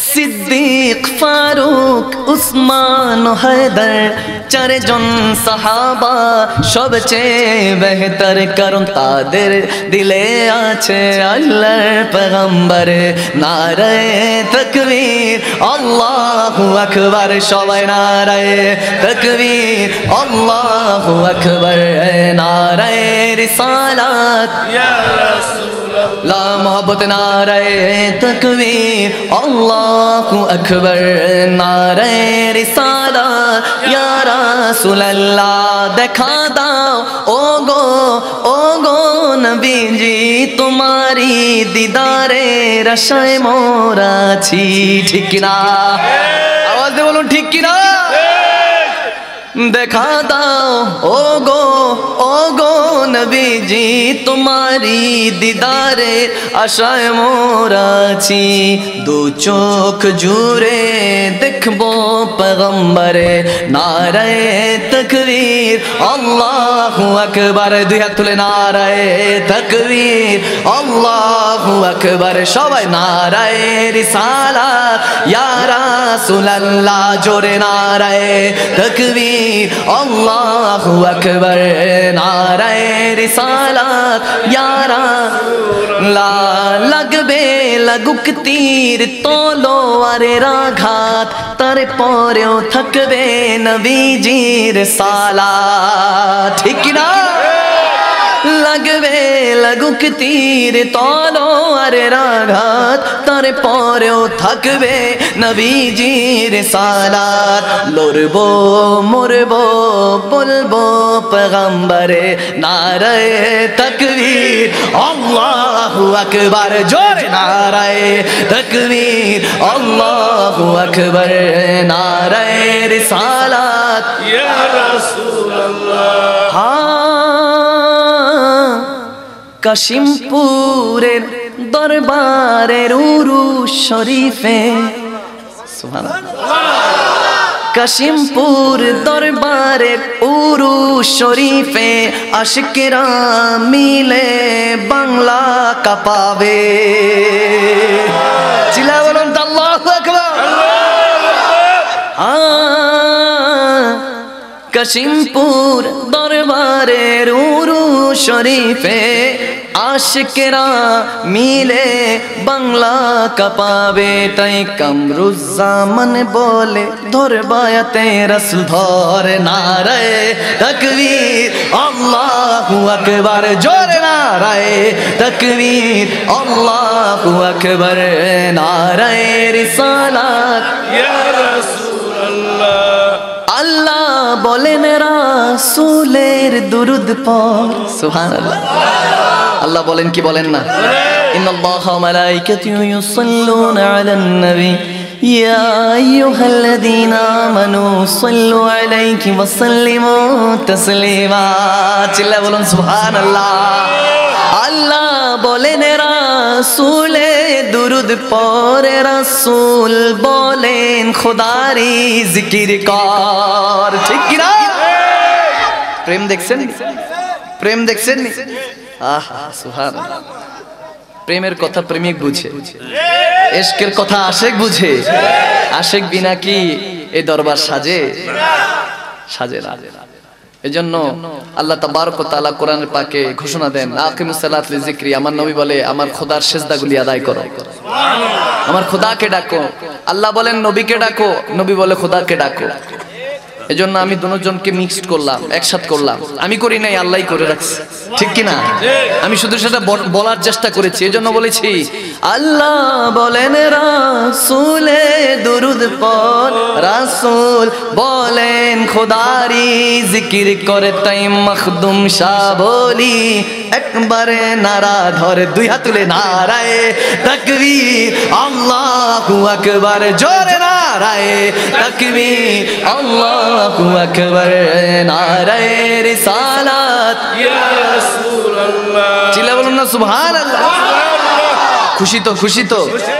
সিদ্দিক ফারুক উসমান ও হায়দার চারজন সাহাবা সবচেয়ে বেহতর, কারণ তাদের দিলে আছে আল্লাহর পয়গম্বর। নারায়ে তাকবীর আল্লাহু আকবার, সবাই নারায়ে তাকবীর আল্লাহু আকবার। নারায়ে রিসালাত ইয়া রাসূলুল্লাহ, মোহব্বত নারায়ে তাকবীর আল্লাহু আকবার। নারায়ে রিসালাত ইয়া রাসূলুল্লাহ, দেখা দাও ও গো নবীজি, তোমারি দিদারে আশায় মোরা আছি। ঠিক কি না? আওয়াজ দিয়ে বলুন ঠিক কি না? দেখা দাও ও গো নবীজি, তোমারি দিদারে আশায় মোরা আছি। দু চোখ জুড়ে দেখবো পয়গম্বরে। নারায়ে তাকবীর আল্লাহু আকবার, দুই হাত তুলে নারায়ে তাকবীর আল্লাহু আকবার। সবাই নারায়ে রিসালাত ইয়া রাসূলুল্লাহ, জোরে নারায়ে তাকবীর আল্লাহু আকবার। নারায়ে রিসালাত ইয়া রাসূলুল্লাহ, লাগবে লাগুক তীর তলোয়ারের আঘাত, তারপরেও থাকবে নবীজির সালাত। ঠিক না? লাগবে লাগুক তীর তলোয়ারের আঘাত, তারপরেও থাকবে নবীজির সালাত। লড়বো মরবো বলবো পয়গম্বরে। নারায়ে তাকবীর আল্লাহু আকবার, জোরে নারায়ে তাকবীর আল্লাহু আকবার। নারায়ে রিসালাত ইয়া রাসূলুল্লাহ। কাশিমপুরের দরবারের উরুস শরীফে, কাশিমপুর দরবারের উরুস শরীফে আশিকেরা মিলে বাংলা কাঁপাবে। চিল্লা বলুন তো আল্লাহু আকবার। কাশিমপুর দরবারের উরুস শরীফে আশিকেরা মিলে বাংলা কাঁপাবে। তাই কামরুজ্জামান বলে ধরবায়াতে রাসূল ধর। নারায়ে তাকবীর আল্লাহু আকবার, জোরে নারায়ে তাকবীর আল্লাহু আকবার। নারায়ে রিসালাত ইয়া রাসূলুল্লাহ, আল্লাহ বলেন রাসূলের দুরূদ পড়। সুবহানাল্লাহ, আল্লাহ বলেন কি বলেন না? ইন্নাল্লাহা ওয়া মালাইকাতুহু ইউসাল্লুনা আলান নবী ইয়া আইয়ুহাল্লাযীনা আমানু সাল্লু আলাইহি ওয়া সাল্লিমু তাসলিমা। চিল্লা বলুন সুবহানাল্লাহ। আল্লাহ বলেন রাসূলে দুরূদ পড়ে, রাসূল বলেন খোদারি জিকির কর। ঠিক কি না? প্রেম দেখছেন? প্রেম দেখছেন? আহা সুবহানাল্লাহ। প্রেমের কথা প্রেমিক বুঝে, ইশকের কথা আশিক বুঝে। আশিক বিনা কি এই দরবার সাজে? সাজে না। এজন্য আল্লাহ তাবারক ওয়া তাআলা কোরআনের পাকে ঘোষণা দেন, আকিমুস সালাত লিযিকরি। আমার নবী বলে আমার খোদার সিজদাগুলি আদায় করো, আমার খোদাকে ডাকো। আল্লাহ বলেন নবীকে ডাকো, নবী বলে খোদাকে ডাকো। এজন্য আমি দুজনকে মিক্সড করলাম, একসাথ করলাম। আমি করি নাই, আল্লাহই করে রাখছে। ঠিক কি না? আমি শুধু সেটা বলার চেষ্টা করেছি। এজন্য বলেছি আল্লাহ বলেন রাসূলে দুরূদ পড়, রাসূল বলেন খোদারি জিকির করে। তাই মখদুম শাহ বলি একবারে নারা ধরে, দুই হাত তুলে নারায়ে তাকবীর আল্লাহু আকবার, জোরে নারায়ে তাকবীর আল্লাহু আকবার। নারায়ে রিসালাত ইয়া রাসূলুল্লাহ, চিল্লা বলুন না সুবহানাল্লাহ। খুশি তো? খুশি তো?